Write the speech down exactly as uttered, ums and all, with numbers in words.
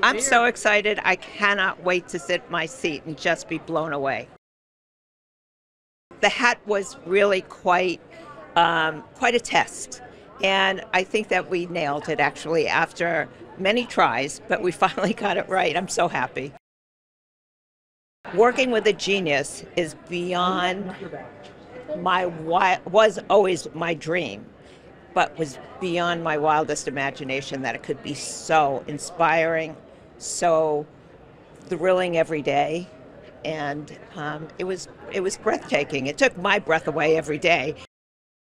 I'm so excited. I cannot wait to sit in my seat and just be blown away. The hat was really quite, um, quite a test. And I think that we nailed it actually after many tries, but we finally got it right. I'm so happy. Working with a genius is beyond my wi- was always my dream, but was beyond my wildest imagination that it could be so inspiring, so thrilling every day, and um, it was it was breathtaking. It took my breath away every day.